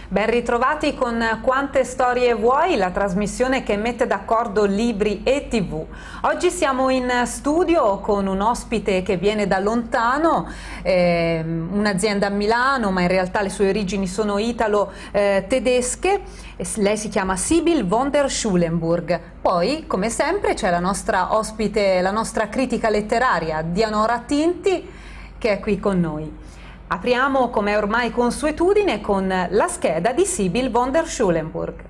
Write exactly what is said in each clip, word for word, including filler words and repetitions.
Ben ritrovati con Quante Storie Vuoi, la trasmissione che mette d'accordo libri e tivù. Oggi siamo in studio con un ospite che viene da lontano, eh, un'azienda a Milano, ma in realtà le sue origini sono italo-tedesche. Lei si chiama Sibyl von der Schulenburg. Poi, come sempre, c'è la nostra ospite, la nostra critica letteraria, Dianora Tinti, che è qui con noi. Apriamo, come ormai consuetudine, con la scheda di Sibyl von der Schulenburg.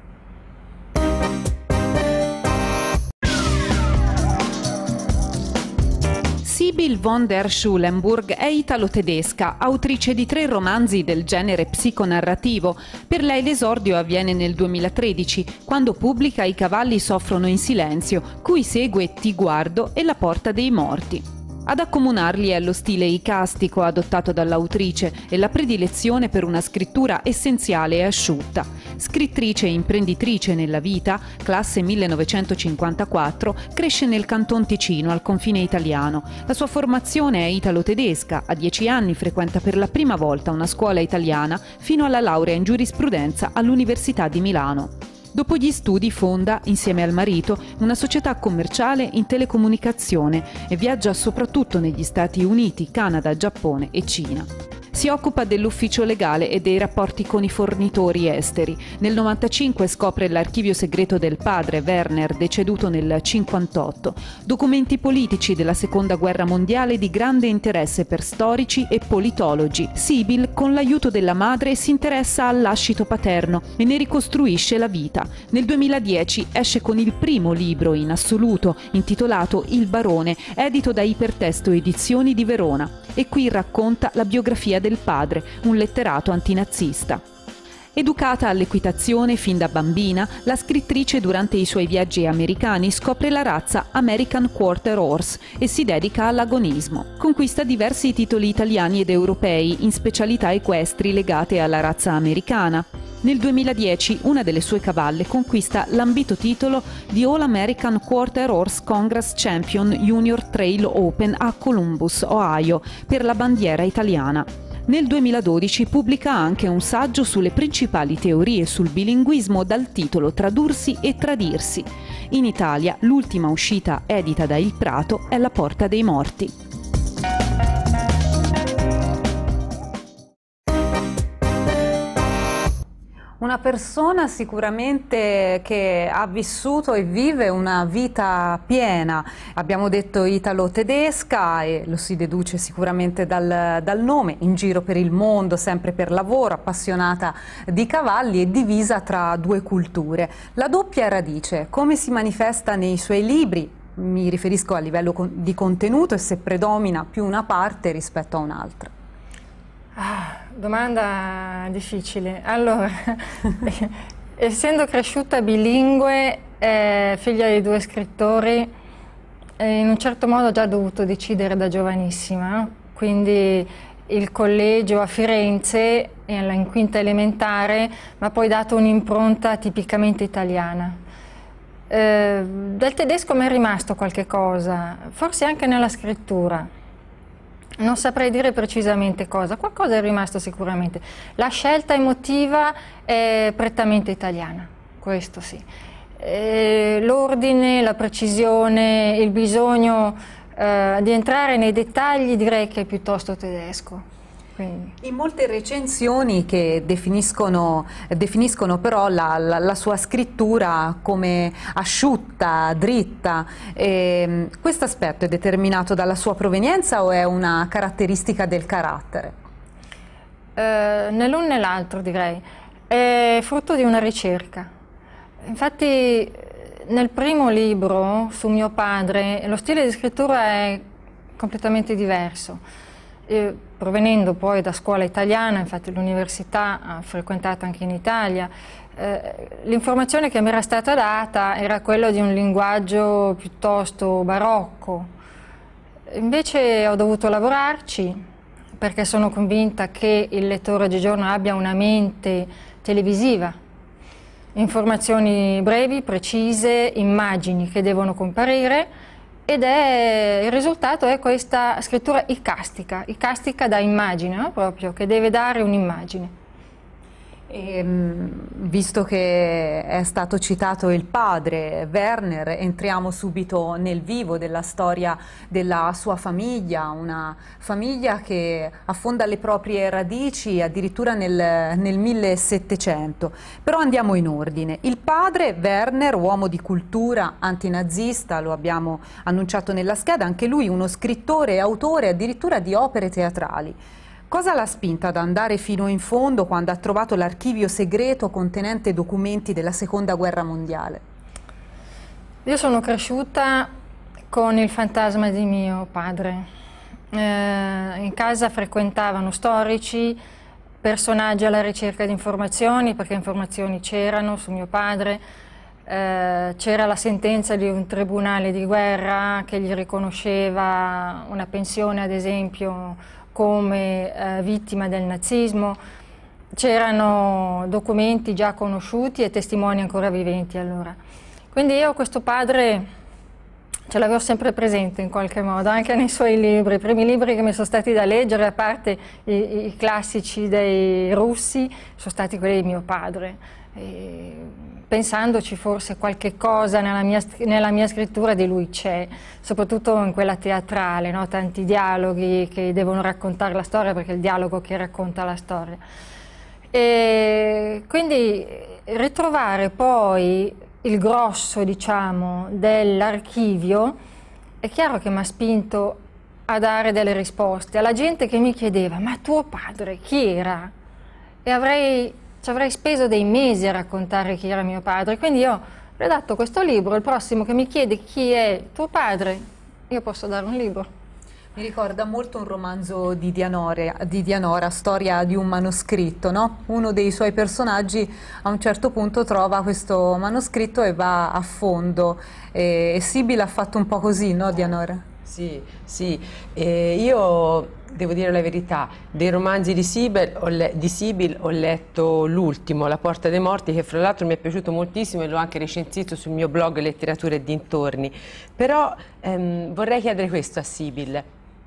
Sibyl von der Schulenburg è italo-tedesca, autrice di tre romanzi del genere psiconarrativo. Per lei l'esordio avviene nel duemilatredici, quando pubblica I cavalli soffrono in silenzio, cui segue Ti guardo e La porta dei morti. Ad accomunarli è lo stile icastico adottato dall'autrice e la predilezione per una scrittura essenziale e asciutta. Scrittrice e imprenditrice nella vita, classe millenovecentocinquantaquattro, cresce nel Canton Ticino, al confine italiano. La sua formazione è italo-tedesca, a dieci anni frequenta per la prima volta una scuola italiana fino alla laurea in giurisprudenza all'Università di Milano. Dopo gli studi fonda, insieme al marito, una società commerciale in telecomunicazione e viaggia soprattutto negli Stati Uniti, Canada, Giappone e Cina. Si occupa dell'ufficio legale e dei rapporti con i fornitori esteri. Nel novantacinque scopre l'archivio segreto del padre, Werner, deceduto nel cinquantotto. Documenti politici della Seconda Guerra Mondiale di grande interesse per storici e politologi. Sibyl, con l'aiuto della madre, si interessa al lascito paterno e ne ricostruisce la vita. Nel duemiladieci esce con il primo libro in assoluto, intitolato Il Barone, edito da Ipertesto Edizioni di Verona. E qui racconta la biografia del padre, un letterato antinazista. Educata all'equitazione fin da bambina, la scrittrice durante i suoi viaggi americani scopre la razza American Quarter Horse e si dedica all'agonismo. Conquista diversi titoli italiani ed europei in specialità equestri legate alla razza americana. Nel duemiladieci una delle sue cavalle conquista l'ambito titolo di All American Quarter Horse Congress Champion Junior Trail Open a Columbus, Ohio, per la bandiera italiana. Nel duemiladodici pubblica anche un saggio sulle principali teorie sul bilinguismo dal titolo Tradursi e tradirsi. In Italia l'ultima uscita edita da Il Prato è La porta dei morti. Una persona sicuramente che ha vissuto e vive una vita piena, abbiamo detto italo-tedesca e lo si deduce sicuramente dal, dal nome, in giro per il mondo, sempre per lavoro, appassionata di cavalli e divisa tra due culture. La doppia radice, come si manifesta nei suoi libri? Mi riferisco a livello di contenuto e se predomina più una parte rispetto a un'altra. Ah, domanda difficile. Allora, essendo cresciuta bilingue, eh, figlia di due scrittori, eh, in un certo modo ho già dovuto decidere da giovanissima, quindi il collegio a Firenze, in quinta elementare, mi ha poi dato un'impronta tipicamente italiana. Eh, del tedesco mi è rimasto qualche cosa, forse anche nella scrittura. Non saprei dire precisamente cosa, qualcosa è rimasto sicuramente. La scelta emotiva è prettamente italiana, questo sì. L'ordine, la precisione, il bisogno eh, di entrare nei dettagli direi che è piuttosto tedesco. Quindi. In molte recensioni che definiscono, definiscono però la, la, la sua scrittura come asciutta, dritta, eh, questo aspetto è determinato dalla sua provenienza o è una caratteristica del carattere? Eh, né l'un né l'altro direi, è frutto di una ricerca. Infatti nel primo libro su mio padre lo stile di scrittura è completamente diverso. Eh, provenendo poi da scuola italiana, infatti l'università ha frequentato anche in Italia, eh, l'informazione che mi era stata data era quella di un linguaggio piuttosto barocco. Invece ho dovuto lavorarci perché sono convinta che il lettore oggigiorno abbia una mente televisiva, informazioni brevi, precise, immagini che devono comparire. Ed è, il risultato è questa scrittura icastica, icastica da immagine, no? Proprio, che deve dare un'immagine. E, visto che è stato citato il padre, Werner, entriamo subito nel vivo della storia della sua famiglia, una famiglia che affonda le proprie radici addirittura nel, nel millesettecento. Però andiamo in ordine. Il padre, Werner, uomo di cultura, antinazista, lo abbiamo annunciato nella scheda, anche lui uno scrittore e autore addirittura di opere teatrali. Cosa l'ha spinta ad andare fino in fondo quando ha trovato l'archivio segreto contenente documenti della Seconda Guerra Mondiale? Io sono cresciuta con il fantasma di mio padre. Eh, in casa frequentavano storici, personaggi alla ricerca di informazioni, perché informazioni c'erano su mio padre. Eh, c'era la sentenza di un tribunale di guerra che gli riconosceva una pensione, ad esempio, come eh, vittima del nazismo. C'erano documenti già conosciuti e testimoni ancora viventi allora. Quindi io questo padre ce l'avevo sempre presente in qualche modo, anche nei suoi libri. I primi libri che mi sono stati da leggere, a parte i, i classici dei russi, sono stati quelli di mio padre. E, pensandoci forse qualche cosa nella mia, nella mia scrittura di lui c'è, soprattutto in quella teatrale, no? Tanti dialoghi che devono raccontare la storia, perché è il dialogo che racconta la storia. E quindi ritrovare poi il grosso, diciamo, dell'archivio è chiaro che mi ha spinto a dare delle risposte alla gente che mi chiedeva: ma tuo padre chi era? E avrei ci avrei speso dei mesi a raccontare chi era mio padre, quindi io ho redatto questo libro. Il prossimo che mi chiede chi è tuo padre, io posso dare un libro. Mi ricorda molto un romanzo di Dianora, di Dianora, Storia di un manoscritto, no? Uno dei suoi personaggi a un certo punto trova questo manoscritto e va a fondo, e, e Sibyl ha fatto un po' così, no, Dianora? Sì, sì. Eh, io devo dire la verità, dei romanzi di Sibyl ho, le di Sibyl ho letto l'ultimo, La porta dei morti, che fra l'altro mi è piaciuto moltissimo e l'ho anche recensito sul mio blog Letteratura e dintorni. Però ehm, vorrei chiedere questo a Sibyl.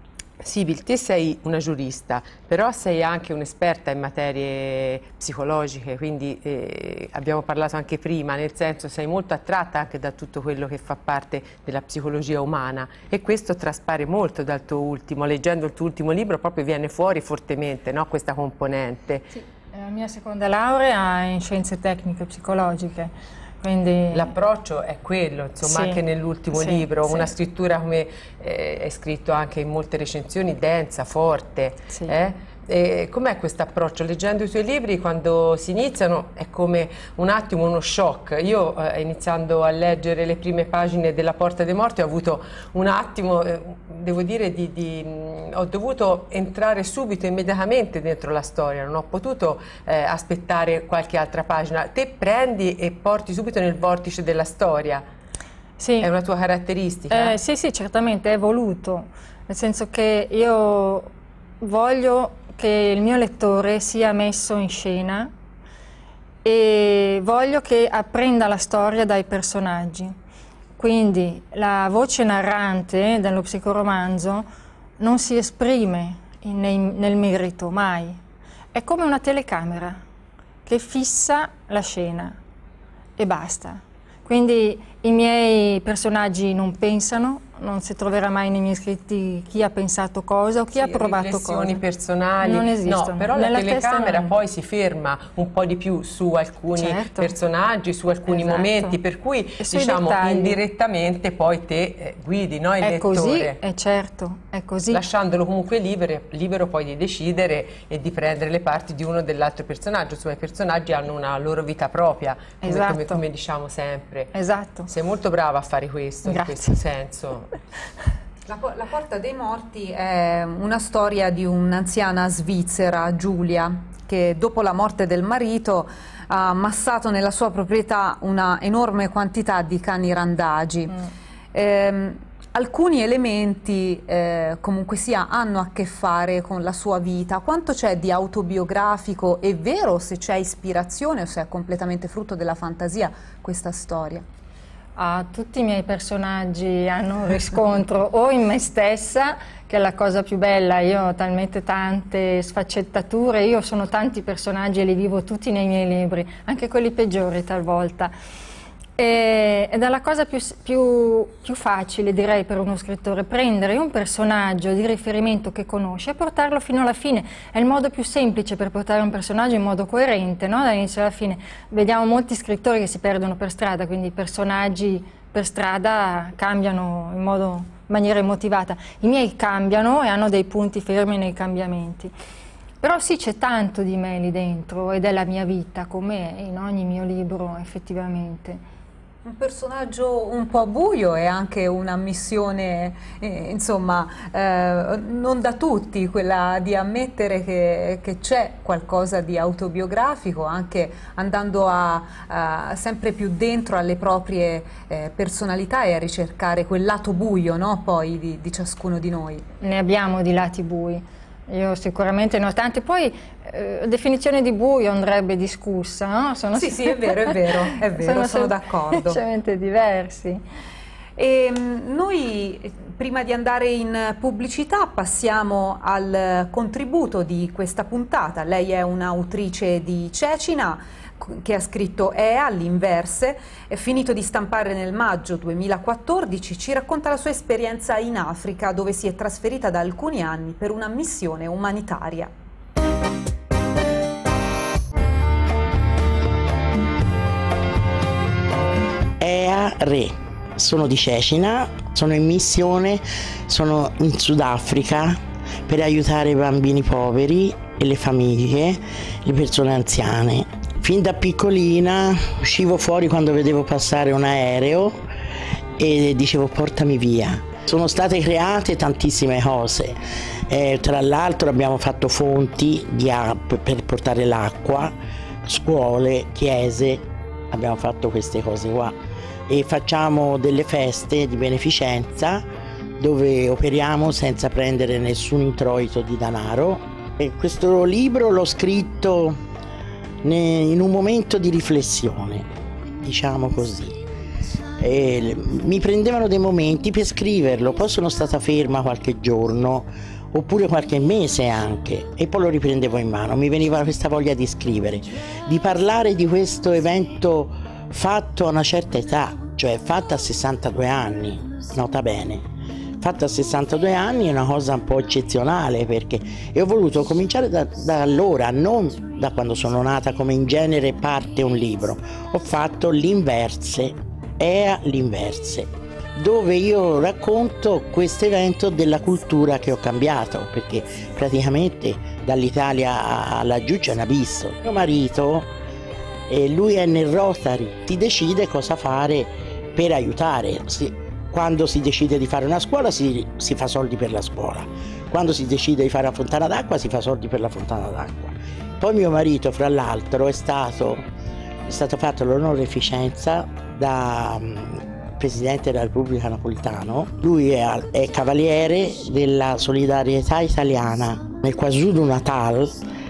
Sibyl, te sei una giurista, però sei anche un'esperta in materie psicologiche, quindi eh, abbiamo parlato anche prima, nel senso sei molto attratta anche da tutto quello che fa parte della psicologia umana, e questo traspare molto dal tuo ultimo, leggendo il tuo ultimo libro proprio viene fuori fortemente, no, questa componente. Sì, la mia seconda laurea è in scienze tecniche psicologiche. L'approccio è quello, insomma, sì, anche nell'ultimo sì, libro, sì. Una scrittura, come eh, è scritto anche in molte recensioni, densa, forte. Sì. Eh? Com'è questo approccio? Leggendo i tuoi libri, quando si iniziano, è come un attimo uno shock. Io, eh, iniziando a leggere le prime pagine della Porta dei Morti, ho avuto un attimo, eh, devo dire, di, di, mh, ho dovuto entrare subito, immediatamente dentro la storia, non ho potuto eh, aspettare qualche altra pagina. Te prendi e porti subito nel vortice della storia. Sì. È una tua caratteristica? Eh, sì, sì, certamente, è voluto, nel senso che io voglio che il mio lettore sia messo in scena e voglio che apprenda la storia dai personaggi. Quindi la voce narrante dello psicoromanzo non si esprime in, nei, nel merito, mai. È come una telecamera che fissa la scena e basta. Quindi i miei personaggi non pensano, non si troverà mai nei miei scritti chi ha pensato cosa o chi sì, ha provato cosa. Riflessioni personali, non esistono. No, però Nella la telecamera non... poi si ferma un po' di più su alcuni certo. personaggi, su alcuni esatto. momenti, per cui diciamo dettagli. indirettamente poi te eh, guidi, no, il è lettore. Così, è certo, è così. Lasciandolo comunque libero, libero poi di decidere e di prendere le parti di uno o dell'altro personaggio. Insomma, i personaggi hanno una loro vita propria, come, esatto. come, come diciamo sempre. Esatto. Sei molto brava a fare questo, Grazie. in questo senso. La, la Porta dei Morti è una storia di un'anziana svizzera, Giulia, che dopo la morte del marito ha ammassato nella sua proprietà una enorme quantità di cani randagi. Mm. Eh, alcuni elementi eh, comunque sia hanno a che fare con la sua vita. Quanto c'è di autobiografico? È vero, se c'è ispirazione o se è completamente frutto della fantasia questa storia? Ah, tutti i miei personaggi hanno un riscontro o in me stessa, che è la cosa più bella. Io ho talmente tante sfaccettature, io sono tanti personaggi e li vivo tutti nei miei libri, anche quelli peggiori talvolta. E, ed è la cosa più, più, più facile, direi, per uno scrittore, prendere un personaggio di riferimento che conosce e portarlo fino alla fine. È il modo più semplice per portare un personaggio in modo coerente, no? Dall'inizio alla fine. Vediamo molti scrittori che si perdono per strada, quindi i personaggi per strada cambiano in, modo, in maniera immotivata. I miei cambiano e hanno dei punti fermi nei cambiamenti. Però sì, c'è tanto di me lì dentro ed è la mia vita, come in ogni mio libro effettivamente. Un personaggio un po' buio e anche una missione, eh, insomma, eh, non da tutti, quella di ammettere che, che c'è qualcosa di autobiografico, anche andando a, a sempre più dentro alle proprie eh, personalità e a ricercare quel lato buio, no? Poi di, di ciascuno di noi. Ne abbiamo di lati bui. Io sicuramente ne ho tanti, poi eh, la definizione di buio andrebbe discussa, no? Sono sì, sì, è vero, è vero, è vero, sono, sono d'accordo. Semplicemente diversi. E, noi, prima di andare in pubblicità, passiamo al contributo di questa puntata. Lei è un'autrice di Cecina, che ha scritto Ea, all'Inverse, è finito di stampare nel maggio duemilaquattordici, ci racconta la sua esperienza in Africa, dove si è trasferita da alcuni anni per una missione umanitaria. Ea Re, sono di Cecina, sono in missione, sono in Sudafrica per aiutare i bambini poveri e le famiglie, le persone anziane. Fin da piccolina uscivo fuori quando vedevo passare un aereo e dicevo portami via. Sono state create tantissime cose, eh, tra l'altro abbiamo fatto fonti di per portare l'acqua, scuole, chiese, abbiamo fatto queste cose qua e facciamo delle feste di beneficenza dove operiamo senza prendere nessun introito di denaro. E questo libro l'ho scritto in un momento di riflessione, diciamo così. E mi prendevano dei momenti per scriverlo, poi sono stata ferma qualche giorno oppure qualche mese anche e poi lo riprendevo in mano, mi veniva questa voglia di scrivere, di parlare di questo evento fatto a una certa età, cioè fatto a sessantadue anni, nota bene. Fatta a sessantadue anni è una cosa un po' eccezionale, perché e ho voluto cominciare da, da allora, non da quando sono nata, come in genere parte un libro. Ho fatto l'Inverse, Ea l'Inverse, dove io racconto questo evento della cultura che ho cambiato, perché praticamente dall'Italia a laggiù c'è un abisso. Mio marito, eh, lui è nel Rotary, si decide cosa fare per aiutare. Si, Quando si decide di fare una scuola si, si fa soldi per la scuola, quando si decide di fare una fontana d'acqua si fa soldi per la fontana d'acqua. Poi mio marito, fra l'altro, è stato, è stato fatto l'onoreficenza da um, Presidente della Repubblica Napolitano. Lui è, è cavaliere della solidarietà italiana nel KwaZulu-Natal,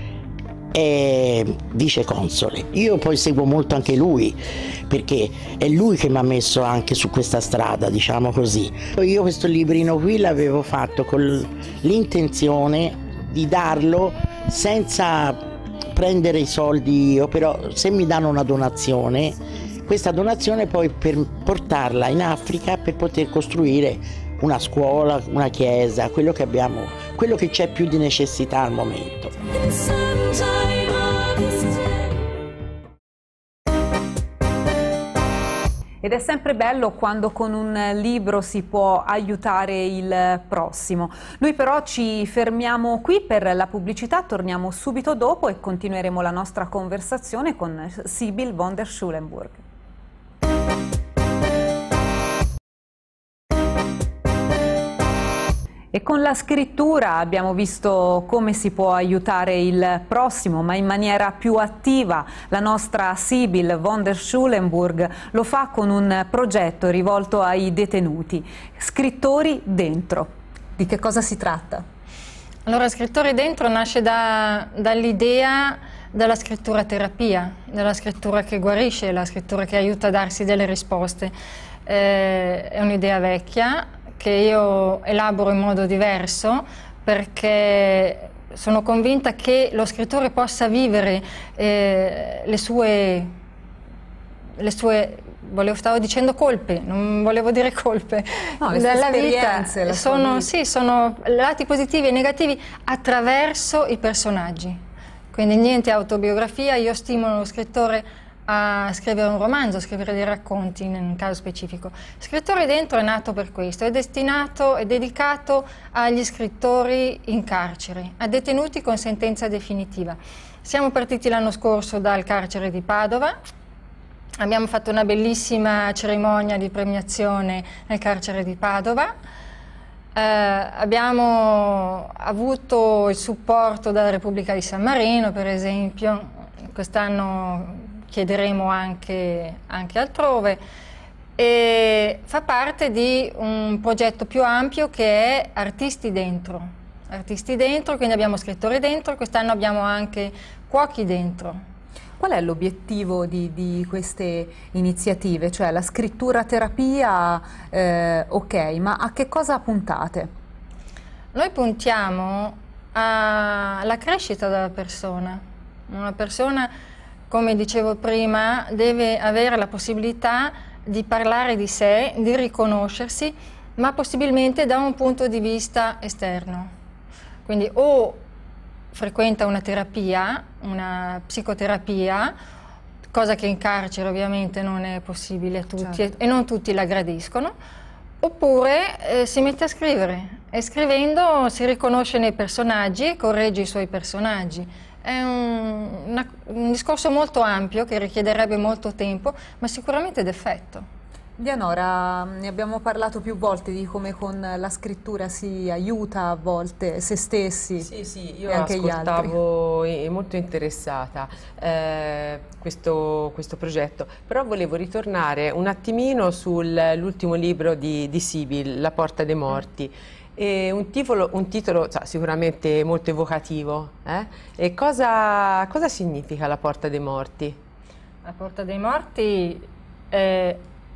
è viceconsole. Io poi seguo molto anche lui, perché è lui che mi ha messo anche su questa strada, diciamo così. Io questo librino qui l'avevo fatto con l'intenzione di darlo senza prendere i soldi, o però se mi danno una donazione, questa donazione poi per portarla in Africa per poter costruire una scuola, una chiesa, quello che abbiamo, quello che c'è più di necessità al momento. Ed è sempre bello quando con un libro si può aiutare il prossimo. Noi però ci fermiamo qui per la pubblicità, torniamo subito dopo e continueremo la nostra conversazione con Sibyl von der Schulenburg. E con la scrittura abbiamo visto come si può aiutare il prossimo, ma in maniera più attiva. La nostra Sibyl von der Schulenburg lo fa con un progetto rivolto ai detenuti. Scrittori dentro. Di che cosa si tratta? Allora, Scrittori dentro nasce da, dall'idea della scrittura terapia, della scrittura che guarisce, la scrittura che aiuta a darsi delle risposte. eh, è un'idea vecchia che io elaboro in modo diverso, perché sono convinta che lo scrittore possa vivere eh, le sue, le sue volevo, stavo dicendo colpe, non volevo dire colpe, no, della vita, la sono, vita. Sì, sono lati positivi e negativi attraverso i personaggi, quindi niente autobiografia. Io stimolo lo scrittore a scrivere un romanzo, a scrivere dei racconti in un caso specifico. Scrittori Dentro è nato per questo, è destinato, è dedicato agli scrittori in carcere, a detenuti con sentenza definitiva. Siamo partiti l'anno scorso dal carcere di Padova, abbiamo fatto una bellissima cerimonia di premiazione nel carcere di Padova, eh, abbiamo avuto il supporto dalla Repubblica di San Marino, per esempio, quest'anno chiederemo anche, anche altrove, e fa parte di un progetto più ampio che è Artisti Dentro. Artisti Dentro, quindi abbiamo scrittori dentro, quest'anno abbiamo anche cuochi dentro. Qual è l'obiettivo di, di queste iniziative? Cioè la scrittura terapia, eh, ok, ma a che cosa puntate? Noi puntiamo alla crescita della persona. Una persona, come dicevo prima, deve avere la possibilità di parlare di sé, di riconoscersi, ma possibilmente da un punto di vista esterno. Quindi o frequenta una terapia, una psicoterapia, cosa che in carcere ovviamente non è possibile a tutti, certo, e non tutti la gradiscono, oppure eh, si mette a scrivere e scrivendo si riconosce nei personaggi e corregge i suoi personaggi. È un, una, un discorso molto ampio che richiederebbe molto tempo, ma sicuramente d'effetto. Dianora, ne abbiamo parlato più volte di come con la scrittura si aiuta a volte se stessi. Sì, sì, io e anche gli altri. ascoltavo e molto interessata eh, questo, questo progetto, però volevo ritornare un attimino sull'ultimo libro di, di Sybil, La porta dei morti. E un titolo, un titolo cioè, sicuramente molto evocativo. Eh? E cosa, cosa significa La porta dei morti? La porta dei morti è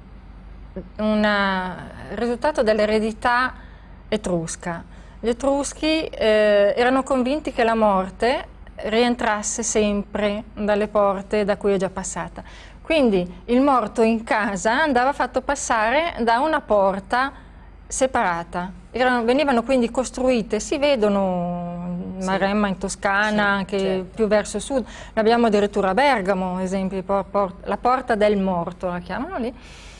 un risultato dell'eredità etrusca. Gli etruschi eh, erano convinti che la morte rientrasse sempre dalle porte da cui è già passata. Quindi il morto in casa andava fatto passare da una porta separata. Erano, venivano quindi costruite, si vedono in Maremma, in Toscana, sì, anche certo, più verso sud. Ne abbiamo addirittura a Bergamo, ad esempio, por, por, la porta del morto la chiamano lì.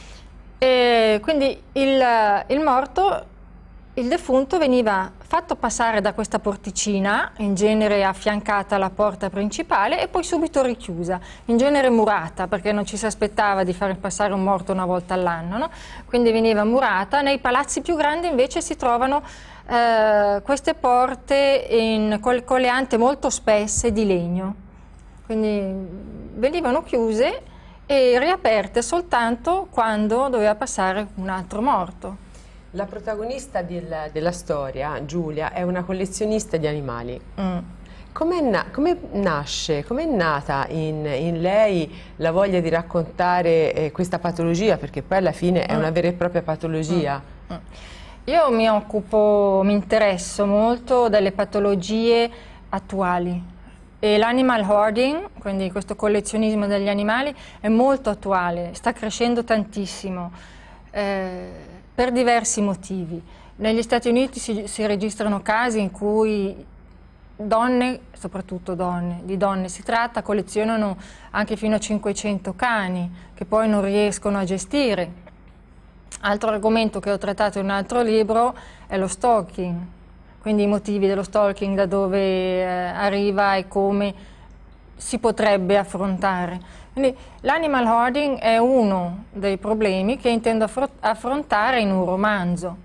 E quindi il, il morto, il defunto, veniva fatto passare da questa porticina, in genere affiancata alla porta principale, e poi subito richiusa, in genere murata, perché non ci si aspettava di far passare un morto una volta all'anno, no? Quindi veniva murata. Nei palazzi più grandi invece si trovano eh, queste porte in, con, con le ante molto spesse di legno, quindi venivano chiuse e riaperte soltanto quando doveva passare un altro morto. La protagonista del, della storia, Giulia, è una collezionista di animali. Mm. Come na come nasce, come è nata in, in lei la voglia di raccontare eh, questa patologia? Perché poi alla fine mm. è una vera e propria patologia. Mm. Mm. Io mi occupo, mi interesso molto delle patologie attuali. E l'animal hoarding, quindi questo collezionismo degli animali, è molto attuale, sta crescendo tantissimo. Eh, per diversi motivi. Negli Stati Uniti si, si registrano casi in cui donne, soprattutto donne, di donne si tratta, collezionano anche fino a cinquecento cani che poi non riescono a gestire. Altro argomento che ho trattato in un altro libro è lo stalking, quindi i motivi dello stalking, da dove eh, arriva e come si potrebbe affrontare. Quindi l'animal hoarding è uno dei problemi che intendo affrontare in un romanzo.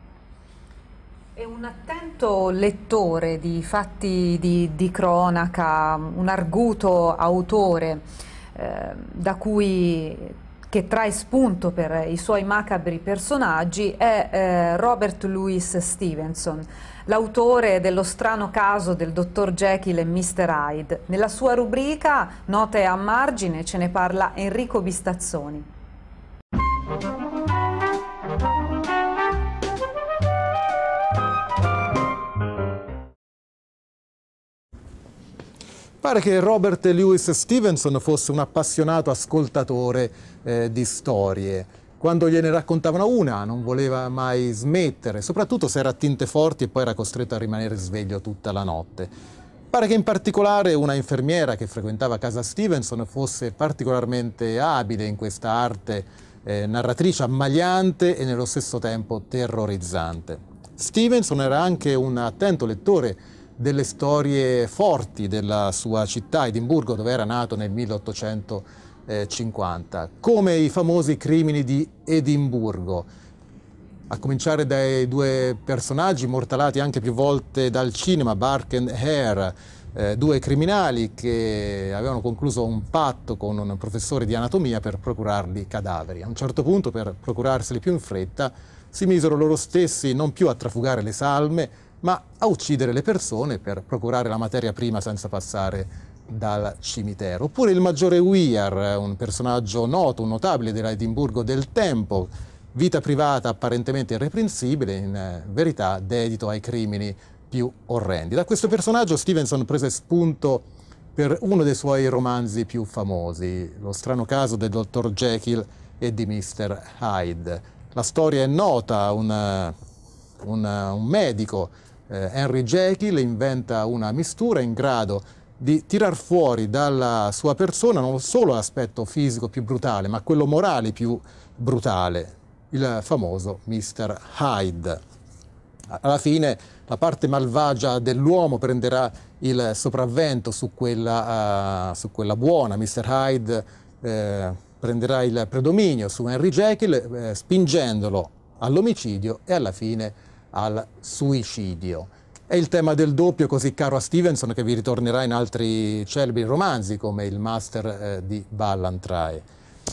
È un attento lettore di fatti di, di cronaca, un arguto autore eh, da cui, che trae spunto per i suoi macabri personaggi è eh, Robert Louis Stevenson, l'autore dello strano caso del dottor Jekyll e mister Hyde. Nella sua rubrica Note a margine ce ne parla Enrico Bistazzoni. Pare che Robert Louis Stevenson fosse un appassionato ascoltatore eh, di storie. Quando gliene raccontavano una non voleva mai smettere, soprattutto se era a tinte forti e poi era costretto a rimanere sveglio tutta la notte. Pare che in particolare una infermiera che frequentava casa Stevenson fosse particolarmente abile in questa arte eh, narratrice ammaliante e nello stesso tempo terrorizzante. Stevenson era anche un attento lettore delle storie forti della sua città, Edimburgo, dove era nato nel milleottocentocinquanta, come i famosi crimini di Edimburgo, a cominciare dai due personaggi immortalati anche più volte dal cinema, Burke and Hare, eh, due criminali che avevano concluso un patto con un professore di anatomia per procurargli cadaveri. A un certo punto, per procurarseli più in fretta, si misero loro stessi non più a trafugare le salme, ma a uccidere le persone per procurare la materia prima senza passare dal cimitero. Oppure il maggiore Weir, un personaggio noto, un notabile dell'Edimburgo del tempo, vita privata apparentemente irreprensibile, in verità dedito ai crimini più orrendi. Da questo personaggio Stevenson prese spunto per uno dei suoi romanzi più famosi, Lo strano caso del dottor Jekyll e di mister Hyde. La storia è nota, un, un, un medico, Henry Jekyll, inventa una mistura in grado di tirar fuori dalla sua persona non solo l'aspetto fisico più brutale, ma quello morale più brutale, il famoso mister Hyde. Alla fine la parte malvagia dell'uomo prenderà il sopravvento su quella, uh, su quella buona. mister Hyde eh, prenderà il predominio su Henry Jekyll, eh, spingendolo all'omicidio e alla fine al suicidio. È il tema del doppio così caro a Stevenson, che vi ritornerà in altri celebri romanzi come Il Master eh, di Ballantrae.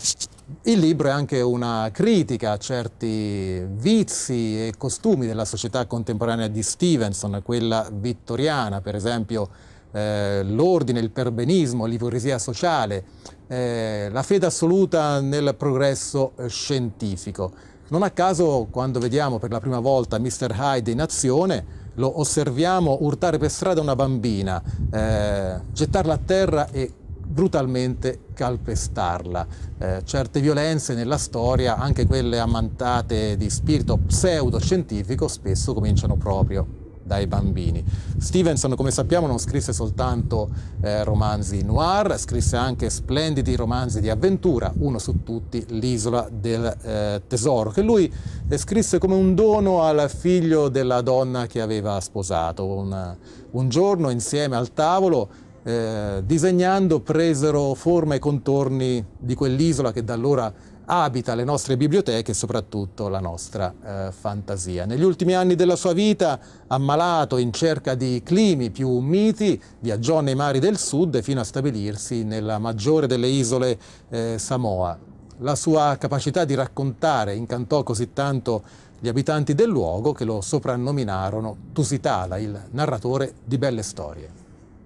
Il libro è anche una critica a certi vizi e costumi della società contemporanea di Stevenson, quella vittoriana, per esempio eh, l'ordine, il perbenismo, l'ipocrisia sociale, eh, la fede assoluta nel progresso eh, scientifico. Non a caso, quando vediamo per la prima volta mister Hyde in azione, lo osserviamo urtare per strada una bambina, eh, gettarla a terra e brutalmente calpestarla. Eh, certe violenze nella storia, anche quelle ammantate di spirito pseudoscientifico, spesso cominciano proprio dai bambini. Stevenson, come sappiamo, non scrisse soltanto eh, romanzi noir, scrisse anche splendidi romanzi di avventura, uno su tutti, L'isola del eh, tesoro, che lui eh, scrisse come un dono al figlio della donna che aveva sposato. Un, un giorno, insieme al tavolo, eh, disegnando, presero forma e contorni di quell'isola che da allora abita le nostre biblioteche e soprattutto la nostra eh, fantasia. Negli ultimi anni della sua vita, ammalato in cerca di climi più miti, viaggiò nei mari del sud fino a stabilirsi nella maggiore delle isole eh, Samoa. La sua capacità di raccontare incantò così tanto gli abitanti del luogo che lo soprannominarono Tusitala, il narratore di belle storie.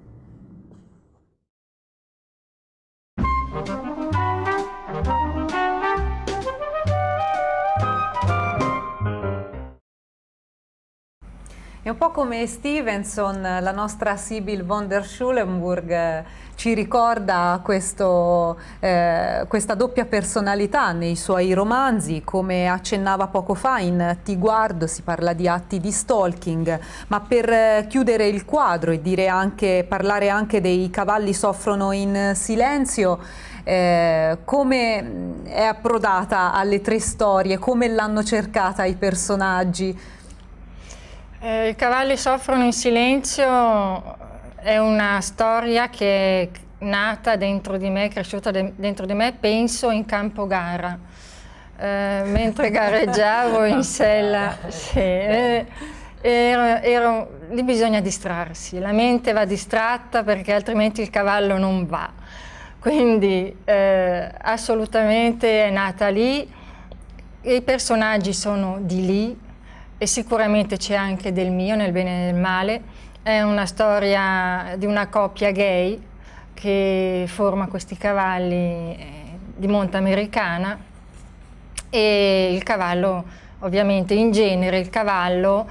È un po' come Stevenson, la nostra Sybil von der Schulenburg eh, ci ricorda questo, eh, questa doppia personalità nei suoi romanzi, come accennava poco fa in Ti guardo si parla di atti di stalking, ma per eh, chiudere il quadro e dire anche, parlare anche dei cavalli soffrono in silenzio, eh, come è approdata alle tre storie, come l'hanno cercata i personaggi? Eh, I cavalli soffrono in silenzio è una storia che è nata dentro di me, cresciuta de dentro di me, penso in campo gara. Eh, mentre gareggiavo in sella, sì, eh, ero, ero, lì bisogna distrarsi, la mente va distratta perché altrimenti il cavallo non va. Quindi eh, assolutamente è nata lì, i personaggi sono di lì, e sicuramente c'è anche del mio, nel bene e nel male. È una storia di una coppia gay che forma questi cavalli di monta americana e il cavallo, ovviamente in genere il cavallo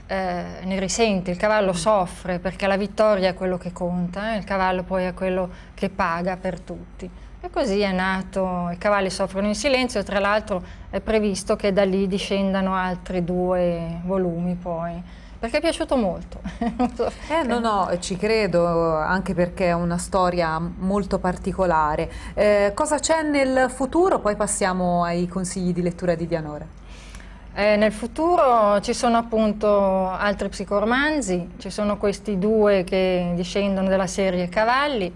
eh, ne risente, il cavallo soffre, perché la vittoria è quello che conta, eh? Il cavallo poi è quello che paga per tutti. E così è nato I cavalli soffrono in silenzio, e tra l'altro è previsto che da lì discendano altri due volumi poi, perché è piaciuto molto. Eh, no, no, ci credo, anche perché è una storia molto particolare. Eh, cosa c'è nel futuro? Poi passiamo ai consigli di lettura di Dianora. Eh, nel futuro ci sono appunto altri psicoromanzi, ci sono questi due che discendono dalla serie Cavalli,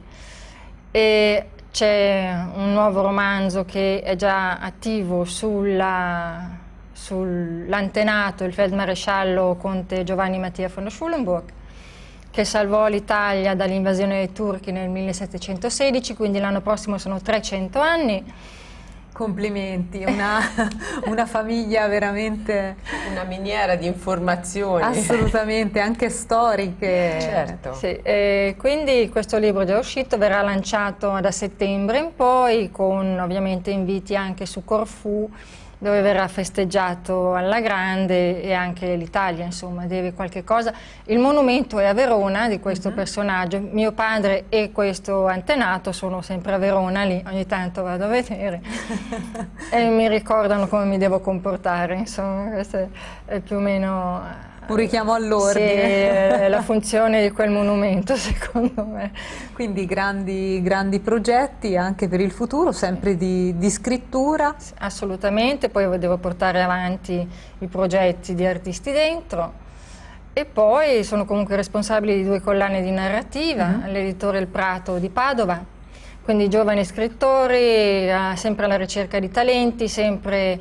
e c'è un nuovo romanzo che è già attivo sulla sull'antenato, il feldmaresciallo conte Giovanni Mattia von Schulenburg, che salvò l'Italia dall'invasione dei turchi nel millesettecentosedici, quindi l'anno prossimo sono trecento anni. Complimenti, una, una famiglia veramente... Una miniera di informazioni. Assolutamente, anche storiche. Certo. Sì, e quindi questo libro è già uscito, verrà lanciato da settembre in poi, con ovviamente inviti anche su Corfù, dove verrà festeggiato alla grande, e anche l'Italia, insomma, deve qualche cosa. Il monumento è a Verona di questo uh-huh. personaggio. Mio padre e questo antenato sono sempre a Verona, lì ogni tanto vado a vedere e mi ricordano come mi devo comportare, insomma, questo è, è più o meno... Un richiamo all'ordine. Sì, è la funzione di quel monumento, secondo me. Quindi grandi, grandi progetti anche per il futuro, sempre di, di scrittura. Assolutamente, poi devo portare avanti i progetti di artisti dentro, e poi sono comunque responsabile di due collane di narrativa, uh-huh. all'editore Il Prato di Padova, quindi giovani scrittori, sempre alla ricerca di talenti, sempre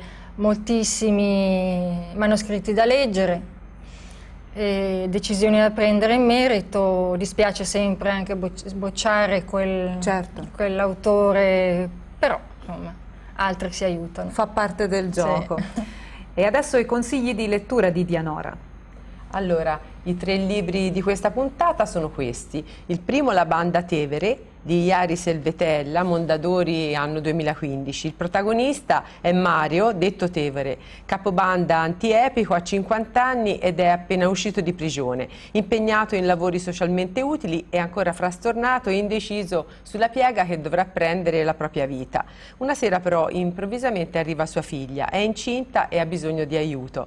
moltissimi manoscritti da leggere. E decisioni da prendere in merito, dispiace sempre anche bocciare quel, certo. quell'autore, però insomma altri si aiutano. Fa parte del gioco. Sì. E adesso i consigli di lettura di Dianora. Allora, i tre libri di questa puntata sono questi. Il primo, La banda Tevere, di Iari Selvetella, Mondadori, anno duemilaquindici. Il protagonista è Mario, detto Tevere, capobanda antiepico, ha cinquanta anni ed è appena uscito di prigione, impegnato in lavori socialmente utili e ancora frastornato e indeciso sulla piega che dovrà prendere la propria vita. Una sera però improvvisamente arriva sua figlia, è incinta e ha bisogno di aiuto.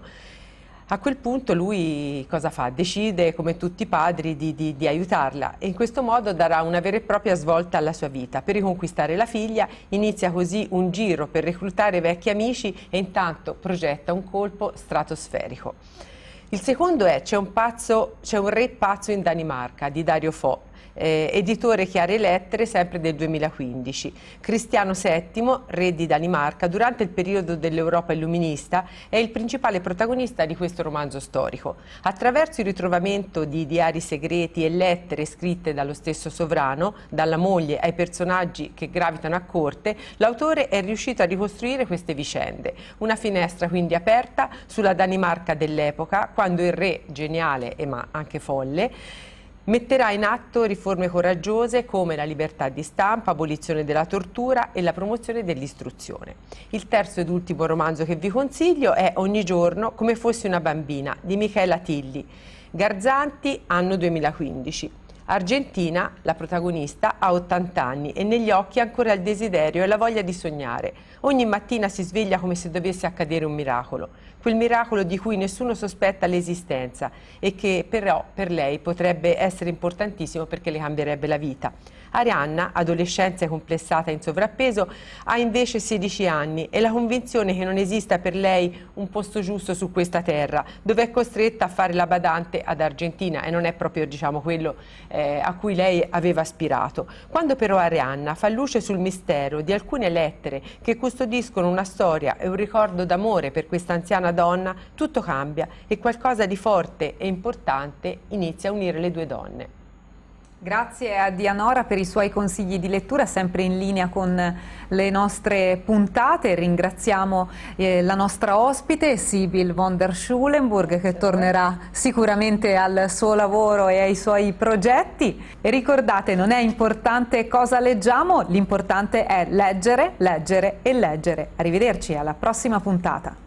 A quel punto lui cosa fa? Decide, come tutti i padri, di, di, di aiutarla, e in questo modo darà una vera e propria svolta alla sua vita. Per riconquistare la figlia inizia così un giro per reclutare vecchi amici e intanto progetta un colpo stratosferico. Il secondo è C'è un, pazzo, c'è un re pazzo in Danimarca, di Dario Fo. Eh, editore Chiare Lettere, sempre del duemilaquindici. Cristiano settimo, re di Danimarca, durante il periodo dell'Europa illuminista è il principale protagonista di questo romanzo storico. Attraverso il ritrovamento di diari segreti e lettere scritte dallo stesso sovrano, dalla moglie ai personaggi che gravitano a corte, l'autore è riuscito a ricostruire queste vicende. Una finestra quindi aperta sulla Danimarca dell'epoca, quando il re, geniale e ma anche folle, metterà in atto riforme coraggiose come la libertà di stampa, abolizione della tortura e la promozione dell'istruzione. Il terzo ed ultimo romanzo che vi consiglio è Ogni giorno come fossi una bambina, di Michela Tilli. Garzanti, anno duemilaquindici. Argentina, la protagonista, ha ottanta anni e negli occhi ancora il desiderio e la voglia di sognare. Ogni mattina si sveglia come se dovesse accadere un miracolo, quel miracolo di cui nessuno sospetta l'esistenza e che però per lei potrebbe essere importantissimo perché le cambierebbe la vita. Arianna, adolescenza complessata in sovrappeso, ha invece sedici anni e la convinzione che non esista per lei un posto giusto su questa terra, dove è costretta a fare la badante ad Argentina, e non è proprio, diciamo, quello eh, a cui lei aveva aspirato. Quando però Arianna fa luce sul mistero di alcune lettere che custodiscono una storia e un ricordo d'amore per questa anziana donna, tutto cambia e qualcosa di forte e importante inizia a unire le due donne. Grazie a Dianora per i suoi consigli di lettura, sempre in linea con le nostre puntate. Ringraziamo eh, la nostra ospite Sibyl von der Schulenburg, che tornerà sicuramente al suo lavoro e ai suoi progetti. E ricordate, non è importante cosa leggiamo, l'importante è leggere, leggere e leggere. Arrivederci, alla prossima puntata.